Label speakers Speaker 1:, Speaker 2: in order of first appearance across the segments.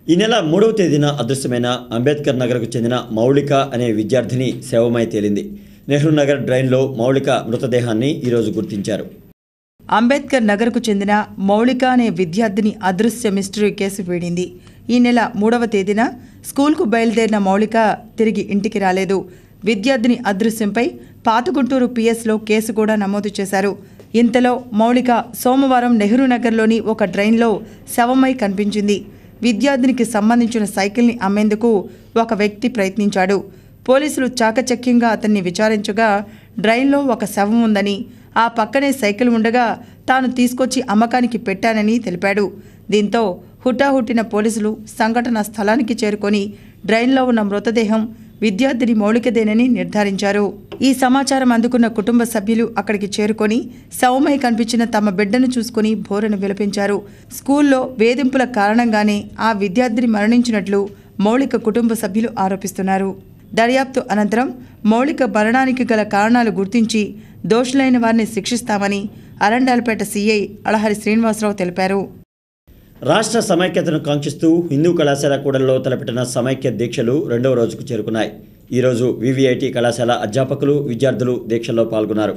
Speaker 1: ఈ నెల 3వ తేదీన అదృశ్యమైన అంబేద్కర్ నగర్కు చెందిన మౌళిక అనే విద్యార్థిని శవమై తేలింది. నెహ్రూ నగర్ డ్రైన్లో మౌళిక మృతదేహాన్ని ఈరోజు గుర్తించారు.
Speaker 2: అంబేద్కర్ నగర్కు చెందిన మౌళిక అనే విద్యార్థిని అదృశ్య మిస్టరీ కేసు వీడింది. ఈ నెల 3వ తేదీన స్కూల్కు బయలుదేరిన మౌళిక తిరిగి ఇంటికి రాలేదు. విద్యార్థిని అదృశ్యంపై పాతగుంటూరు పిఎస్లో కేసు కూడా నమోదు చేశారు. ఇంతలో మౌళిక సోమవారం నెహ్రూ నగర్లోని ఒక డ్రైన్లో శవమై కనిపించింది. విద్యార్థినికి సంబంధించిన సైకిల్ని అమ్మేందుకు ఒక వ్యక్తి ప్రయత్నించాడు. పోలీసులు చాకచక్యంగా అతన్ని విచారించగా డ్రైన్లో ఒక శవం ఉందని, ఆ పక్కనే సైకిల్ ఉండగా తాను తీసుకొచ్చి అమ్మకానికి పెట్టానని తెలిపాడు. దీంతో హుటాహుటిన పోలీసులు సంఘటన స్థలానికి చేరుకొని డ్రైన్లో ఉన్న మృతదేహం విద్యార్థిని మౌళికదేనని నిర్ధారించారు. ఈ సమాచారం అందుకున్న కుటుంబ సభ్యులు అక్కడికి చేరుకొని శవమై కనిపించిన తమ బిడ్డను చూసుకుని బోరను విలపించారు. స్కూల్లో వేధింపుల కారణంగానే ఆ విద్యార్థిని మరణించినట్లు మౌళిక కుటుంబ సభ్యులు ఆరోపిస్తున్నారు. దర్యాప్తు అనంతరం మౌళిక మరణానికి గల కారణాలు గుర్తించి దోషులైన వారిని శిక్షిస్తామని అరండాలపేట సీఐ అళహరి శ్రీనివాసరావు తెలిపారు.
Speaker 1: రాష్ట్ర సమైక్యతను కాంక్షిస్తూ హిందూ కళాశాల కూడలిలో తలపెట్టిన సమైక్య దీక్షలు 2వ రోజుకు చేరుకున్నాయి. ఈరోజు వివిఐటి కళాశాల అధ్యాపకులు, విద్యార్థులు దీక్షల్లో పాల్గొన్నారు.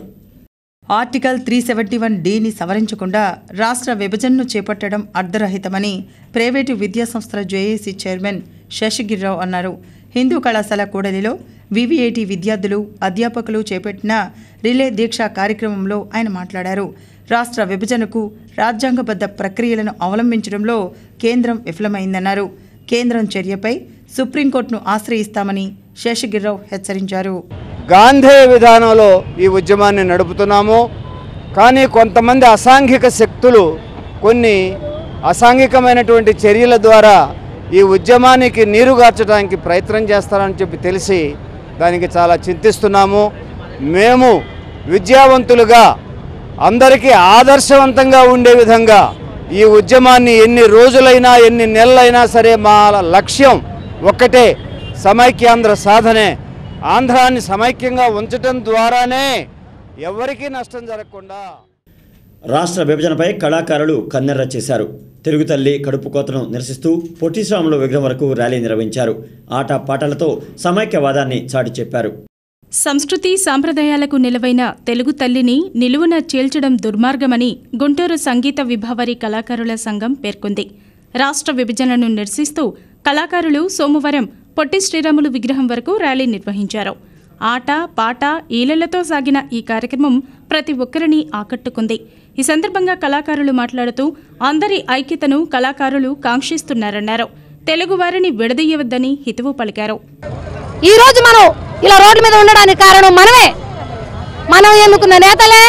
Speaker 2: ఆర్టికల్ 371(d)ని సవరించకుండా రాష్ట్ర విభజనను చేపట్టడం అర్ధరహితమని ప్రైవేటు విద్యాసంస్థల జేఏసీ చైర్మన్ శేషగిరిరావు అన్నారు. హిందూ కళాశాల కూడలిలో వివిఐటి విద్యార్థులు, అధ్యాపకులు చేపట్టిన రిలే దీక్ష కార్యక్రమంలో ఆయన మాట్లాడారు. రాష్ట్ర విభజనకు రాజ్యాంగబద్ధ ప్రక్రియలను అవలంబించడంలో కేంద్రం విఫలమైందన్నారు. కేంద్రం చర్యపై సుప్రీంకోర్టును ఆశ్రయిస్తామని శేషగిరిరావు హెచ్చరించారు.
Speaker 3: గాంధీ విధానంలో ఈ ఉద్యమాన్ని నడుపుతున్నాము. కానీ కొంతమంది అసాంఘిక శక్తులు కొన్ని అసాంఘికమైనటువంటి చర్యల ద్వారా ఈ ఉద్యమానికి నీరుగార్చడానికి ప్రయత్నం చేస్తారని చెప్పి తెలిసి దానికి చాలా చింతిస్తున్నాము. మేము విద్యావంతులుగా అందరికీ ఆదర్శవంతంగా ఉండే విధంగా ఈ ఉద్యమాన్ని ఎన్ని రోజులైనా ఎన్ని నెలలైనా సరే మా లక్ష్యం ఒక్కటే, సమైక్యాంధ్ర సాధనే. ఆంధ్రాన్ని సమైక్యంగా ఉంచడం ద్వారానే ఎవరికీ నష్టం జరగకుండా.
Speaker 1: రాష్ట్ర విభజనపై కళాకారులు కన్నెర్ర చేశారు. తెలుగు తల్లి కడుపు కోతను నిరసిస్తూ పొట్టి శ్రీరాములు విగ్రహం వరకు ర్యాలీ నిర్వహించారు. ఆట పాటలతో సమైక్యవాదాన్ని చాటి చెప్పారు.
Speaker 4: సంస్కృతి సాంప్రదాయాలకు నిలవైన తెలుగు తల్లిని నిలువున చీల్చడం దుర్మార్గమని గుంటూరు సంగీత విభావరి కళాకారుల సంఘం పేర్కొంది. రాష్ట్ర విభజనను నిరసిస్తూ కళాకారులు సోమవారం పొట్టి శ్రీరాములు విగ్రహం వరకు ర్యాలీ నిర్వహించారు. ఆట పాట ఈలలతో సాగిన ఈ కార్యక్రమం ప్రతి ఒక్కరిని ఆకట్టుకుంది. ఈ సందర్భంగా కళాకారులు మాట్లాడుతూ అందరి ఐక్యతను కళాకారులు కాంక్షిస్తున్నారన్నారు. తెలుగువారిని విడదీయవద్దని హితవు పలికారు.
Speaker 5: ఈరోజు మనం ఇలా రోడ్ల మీద ఉండడానికి కారణం మనమే. మనం ఎన్నుకున్న నేతలే,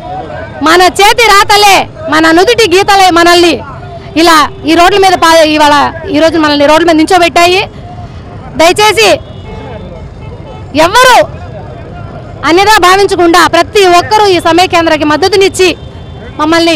Speaker 5: మన చేతి రాతలే, మన నుదుటి గీతలే మనల్ని ఇలా ఈ రోడ్ల మీద ఇవాళ ఈరోజు మనల్ని రోడ్ల మీద నించోబెట్టాయి. దయచేసి ఎవ్వరూ అన్యదా భావించకుండా ప్రతి ఒక్కరూ ఈ సమైక్యాంధ్రకి మద్దతునిచ్చి మమ్మల్ని,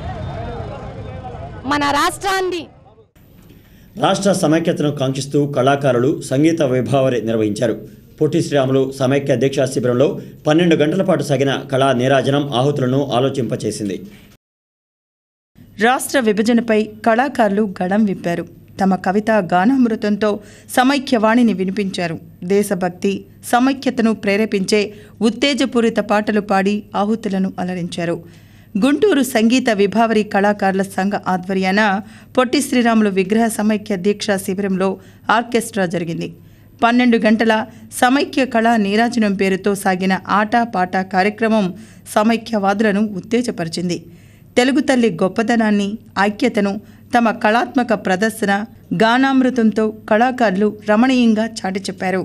Speaker 5: మన రాష్ట్రాన్ని.
Speaker 1: రాష్ట్ర సమైక్యతను కాంక్షిస్తూ కళాకారులు సంగీత విభావరి నిర్వహించారు. పొట్టి శ్రీరాములు సమైక్య దీక్షా శిబిరంలో 12 గంటల పాటు సాగిన కళా నీరాజనం ఆహుతులను ఆలోచింపచేసింది.
Speaker 2: రాష్ట్ర విభజనపై కళాకారులు గళం విప్పారు. తమ కవిత గానామృతంతో సమైక్యవాణిని వినిపించారు. దేశభక్తి, సమైక్యతను ప్రేరేపించే ఉత్తేజపూరిత పాటలు పాడి ఆహుతులను అలరించారు. గుంటూరు సంగీత విభావరి కళాకారుల సంఘ ఆధ్వర్యాన పొట్టి శ్రీరాములు విగ్రహ సమైక్య దీక్షా శిబిరంలో ఆర్కెస్ట్రా జరిగింది. 12 గంటల సమైక్య కళా నీరాజనం పేరుతో సాగిన ఆట పాట కార్యక్రమం సమైక్యవాదులను ఉత్తేజపరిచింది. తెలుగు తల్లి గొప్పదనాన్ని, ఐక్యతను తమ కళాత్మక ప్రదర్శన గానామృతంతో కళాకారులు రమణీయంగా చాటి చెప్పారు.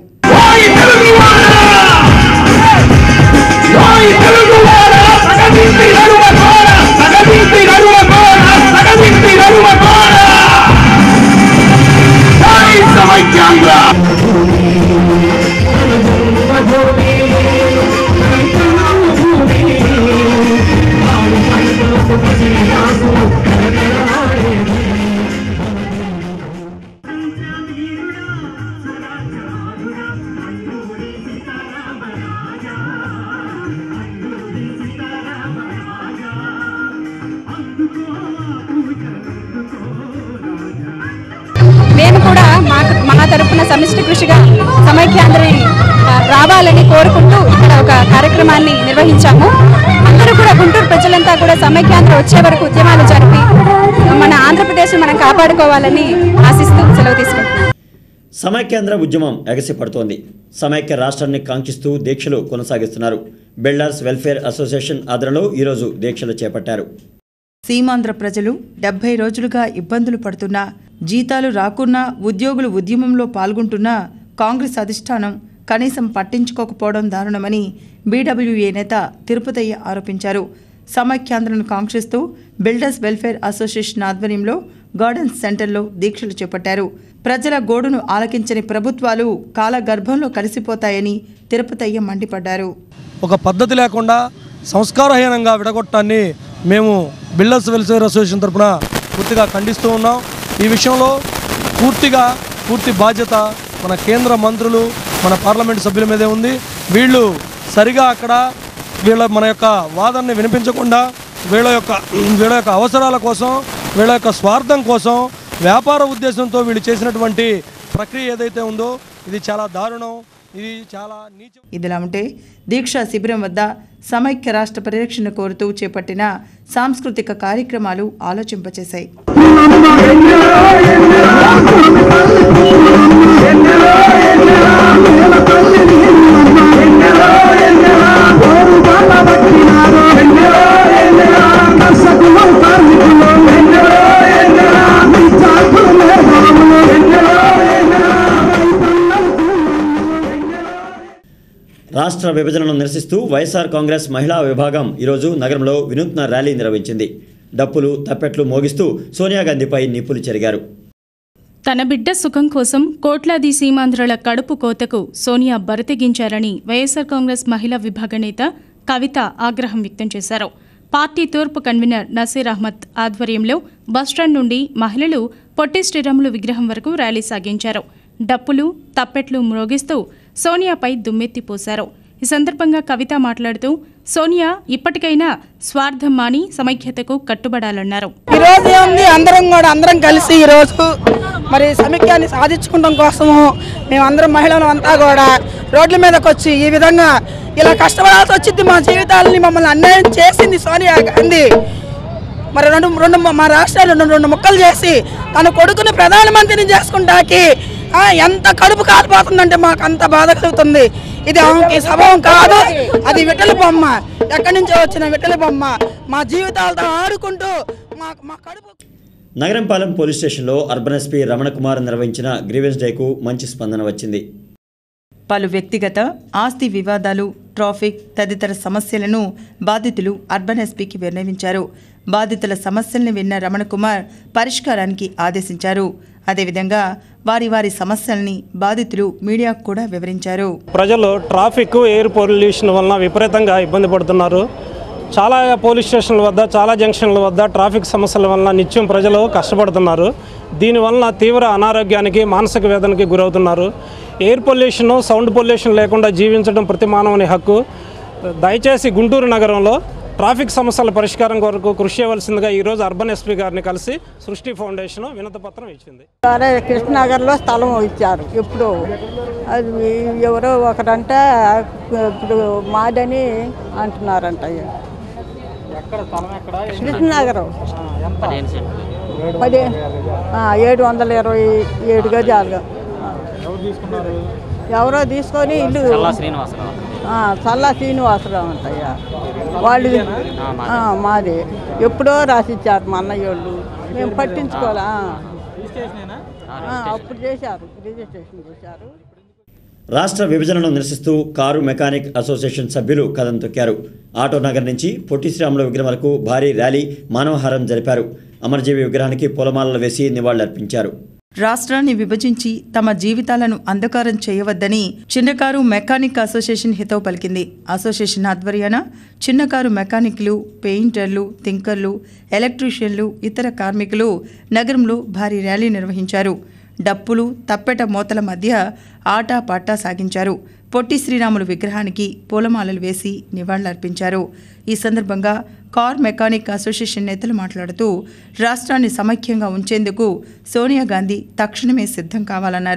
Speaker 6: సమిష్టి కృషిగా సమైక్యాంధ్ర రావాలని కోరుకుంటూ ఇక్కడ ఒక కార్యక్రమాన్ని నిర్వహించాము. అందరూ కూడా గుంటూరు ప్రజలంతా కూడా సమైక్యాంధ్ర వచ్చే వరకు ఉద్యమాలు జరిపి మన ఆంధ్రప్రదేశ్ మనం కాపాడుకోవాలని ఆశిస్తూ సెలవు తీసుకుంటున్నాం.
Speaker 1: సమైక్యాంధ్ర ఉద్యమం ఎగసిపడుతోంది. సమైక్య రాష్ట్రాన్ని కాంక్షిస్తూ దీక్షలు కొనసాగిస్తున్నారు. బిల్డర్స్ వెల్ఫేర్ అసోసియేషన్ ఆధ్వర్యంలో ఈరోజు దీక్షలు చేపట్టారు.
Speaker 2: సీమాంధ్ర ప్రజలు 70 రోజులుగా ఇబ్బందులు పడుతున్నా, జీతాలు రాకున్నా, ఉద్యోగులు ఉద్యమంలో పాల్గొంటున్నా కాంగ్రెస్ అధిష్టానం కనీసం పట్టించుకోకపోవడం దారుణమని బీడబ్ల్యూఏ నేత తిరుపతయ్య ఆరోపించారు. సమైక్యాంధ్రను కాంక్షిస్తూ బిల్డర్స్ వెల్ఫేర్ అసోసియేషన్ ఆధ్వర్యంలో గార్డెన్స్ సెంటర్లో దీక్షలు చేపట్టారు. ప్రజల గోడును ఆలకించని ప్రభుత్వాలు కాలగర్భంలో కలిసిపోతాయని తిరుపతయ్య మండిపడ్డారు.
Speaker 7: ఒక పద్ధతి లేకుండా సంస్కారహీనంగా విడగొట్టాన్ని మేము బిల్డర్స్ వెల్ఫేర్ అసోసియేషన్ తరఫున పూర్తిగా ఖండిస్తూ ఉన్నాం. ఈ విషయంలో పూర్తి బాధ్యత మన కేంద్ర మంత్రులు, మన పార్లమెంటు సభ్యుల మీదే ఉంది. వీళ్ళు సరిగా అక్కడ మన యొక్క వాదనని వినిపించకుండా వీళ్ళ యొక్క అవసరాల కోసం, వీళ్ళ యొక్క స్వార్థం కోసం, వ్యాపార ఉద్దేశంతో వీళ్ళు చేసినటువంటి ప్రక్రియ ఏదైతే ఉందో ఇది చాలా దారుణం. ఇది చాలా నీచం.
Speaker 2: ఇదిలా ఉంటే దీక్షా శిబిరం వద్ద సమైక్య రాష్ట్ర పరిరక్షణ కోరుతూ చేపట్టిన సాంస్కృతిక కార్యక్రమాలు ఆలోచింపచేశాయి.
Speaker 1: రాష్ట్ర విభజనను నిరసిస్తూ వైఎస్ఆర్ కాంగ్రెస్ మహిళా విభాగం ఈరోజు నగరంలో వినూత్న ర్యాలీ నిర్వహించింది. డప్పులు, తప్పెట్లు మోగిస్తూ సోనియా గాంధీపై నిప్పులు చెరిగారు.
Speaker 4: తన బిడ్డ సుఖం కోసం కోట్లాది సీమాంధ్రుల కడుపు కోతకు సోనియా బరితెగించారని వైఎస్ఆర్ కాంగ్రెస్ మహిళా విభాగ నేత కవిత ఆగ్రహం వ్యక్తం చేశారు. పార్టీ తూర్పు కన్వీనర్ నసీర్ అహ్మద్ ఆధ్వర్యంలో బస్టాండ్ నుండి మహిళలు పొట్టి శ్రీరాములు విగ్రహం వరకు ర్యాలీ సాగించారు. డప్పులు, తప్పెట్లు మ్రోగిస్తూ సోనియాపై దుమ్మెత్తిపోశారు. ఈ సందర్భంగా కవిత మాట్లాడుతూ సోనియా ఇప్పటికైనా స్వార్థం మాని సమైక్యతకు కట్టుబడాలన్నారు.
Speaker 8: ఈరోజు ఏముంది, అందరం కలిసి ఈరోజు మరి సమైక్యాన్ని సాధించుకోవడం కోసము మేమందరం మహిళలు అంతా కూడా రోడ్ల మీదకి వచ్చి ఈ విధంగా ఇలా కష్టపడాల్సి వచ్చింది. మా జీవితాలని మమ్మల్ని అన్యాయం చేసింది సోనియా గాంధీ. మరి రెండు మా రాష్ట్రాలు రెండు ముక్కలు చేసి తన కొడుకుని ప్రధానమంత్రిని చేసుకుంటాకి ఎంత కడుపు కాలిపోతుందంటే మాకు అంత బాధ కలుగుతుంది. ఇది ఆమెకి స్వభావం కాదు, అది విఠల బొమ్మ, ఎక్కడి నుంచో వచ్చిన విఠల బొమ్మ. మా జీవితాలతో ఆడుకుంటూ మా కడుపు.
Speaker 1: నగరంపాలెం పోలీస్ స్టేషన్లో అర్బన్ ఎస్పీ రమణకుమార్ నిర్వహించిన గ్రీవెన్స్ డేకు మంచి స్పందన వచ్చింది.
Speaker 2: పలు వ్యక్తిగత ఆస్తి వివాదాలు, ట్రాఫిక్ తదితర సమస్యలను బాధితులు అర్బన్ ఎస్పీకి విన్నవించారు. బాధితుల సమస్యల్ని విన్న రమణకుమార్ పరిష్కారానికి ఆదేశించారు. అదేవిధంగా వారి సమస్యల్ని బాధితులు మీడియాకు కూడా వివరించారు.
Speaker 9: ప్రజలు ట్రాఫిక్, ఎయిర్ పొల్యూషన్ వలన విపరీతంగా ఇబ్బంది పడుతున్నారు. చాలా పోలీస్ స్టేషన్ల వద్ద, చాలా జంక్షన్ల వద్ద ట్రాఫిక్ సమస్యల వలన నిత్యం ప్రజలు కష్టపడుతున్నారు. దీనివలన తీవ్ర అనారోగ్యానికి, మానసిక వేదనకి గురవుతున్నారు. ఎయిర్ పొల్యూషన్, సౌండ్ పొల్యూషన్ లేకుండా జీవించడం ప్రతి మానవుని హక్కు. దయచేసి గుంటూరు నగరంలో ట్రాఫిక్ సమస్యల పరిష్కారం కొరకు కృషి చేయవలసిందిగా ఈరోజు అర్బన్ ఎస్పీ గారిని కలిసి సృష్టి ఫౌండేషన్ వినతిపత్రం ఇచ్చింది.
Speaker 8: కృష్ణనగర్లో స్థలం ఇచ్చారు. ఇప్పుడు అది ఎవరో ఒకరంటే ఇప్పుడు మాదని అంటున్నారంట. కృష్ణనగరం 727 గజాలు ఎవరో తీసుకొని ఇల్లు చల్లా శ్రీనివాసరావు అంటయ్యా వాళ్ళు. మాది ఎప్పుడో రాసిచ్చారు మా అన్నయ్య వాళ్ళు, మేము పట్టించుకోవాలా. అప్పుడు చేశారు, రిజిస్ట్రేషన్ చేశారు.
Speaker 1: రాష్ట్ర విభజనను నిరసిస్తూ కారు మెకానిక్ అసోసియేషన్ సభ్యులు కదం తొక్కారు. ఆటో నగర్ నుంచి పొట్టి శ్రీరాములు విగ్రహం వరకు భారీ ర్యాలీ, మానవహారం జరిపారు. అమరజీవి విగ్రహానికి పూలమాలలు వేసి నివాళులర్పించారు.
Speaker 2: రాష్ట్రాన్ని విభజించి తమ జీవితాలను అంధకారం చేయవద్దని చిన్నకారు మెకానిక్ అసోసియేషన్ హితవు పలికింది. అసోసియేషన్ ఆధ్వర్యాన చిన్నకారు మెకానిక్లు, పెయింటర్లు, థింకర్లు, ఎలక్ట్రీషియన్లు, ఇతర కార్మికులు నగరంలో భారీ ర్యాలీ నిర్వహించారు. డప్పులు, తప్పెట మోతల మధ్య ఆటాపాటా సాగించారు. పొట్టి శ్రీరాములు విగ్రహానికి పూలమాలలు వేసి నివాళులర్పించారు. ఈ సందర్భంగా కార్ మెకానిక్ అసోసియేషన్ నేతలు మాట్లాడుతూ రాష్ట్రాన్ని సమైక్యంగా ఉంచేందుకు సోనియా గాంధీ తక్షణమే సిద్ధం కావాలన్నారు.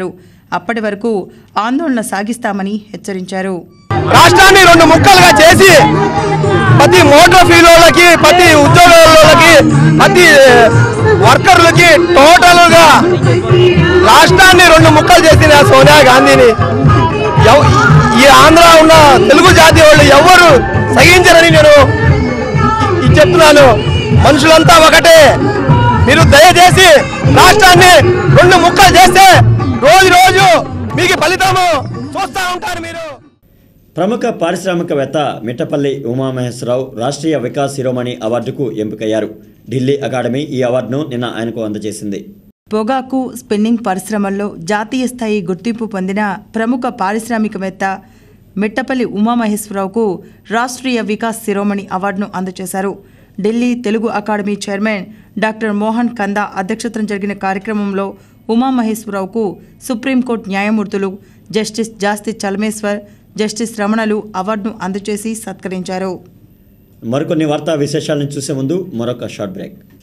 Speaker 2: అప్పటి వరకు ఆందోళన సాగిస్తామని హెచ్చరించారు.
Speaker 10: రాష్ట్రాన్ని 2 ముక్కలుగా చేసి ప్రతి మోటార్ ఫీల్డ్లకి, ప్రతి ఉద్యోగులకి, ప్రతి వర్కర్లకి టోటల్గా రాష్ట్రాన్ని 2 ముక్కలు చేసిన సోనియా గాంధీని ఈ ఆంధ్ర ఉన్న తెలుగు జాతి వాళ్ళు ఎవరు సహించరని నేను చెప్తున్నాను. మనుషులంతా ఒకటే. మీరు దయచేసి రాష్ట్రాన్ని 2 ముక్కలు చేస్తే రోజు మీకు ఫలితము చూస్తూ ఉంటారు. మీరు
Speaker 1: ప్రముఖ పారిశ్రామికవేత్త మిట్టపల్లి ఉమామహేశ్వరరావు రాష్ట్రీయ వికాస్ శిరోమణి అవార్డుకు ఎంపికయ్యారు. ఢిల్లీ అకాడమీ ఈ అవార్డును నిన్న ఆయనకు అందజేసింది.
Speaker 2: పొగాకు స్పిన్నింగ్ పరిశ్రమల్లో జాతీయ స్థాయి గుర్తింపు పొందిన ప్రముఖ పారిశ్రామికవేత్త మిట్టపల్లి ఉమామహేశ్వరరావుకు రాష్ట్రీయ వికాస్ శిరోమణి అవార్డును అందజేశారు. Delhi Telugu academy chairman doctor Mohan Kanda అధ్యక్షతన జరిగిన కార్యక్రమంలో ఉమామహేశ్వరరావుకు సుప్రీంకోర్టు న్యాయమూర్తులు జస్టిస్ జాస్తి చలమేశ్వర్, జస్టిస్ రమణలు అవార్డును అందజేసి సత్కరించారు.
Speaker 1: మరికొన్ని వార్తా విశేషాలను చూసే ముందు మరొక షార్ట్ బ్రేక్.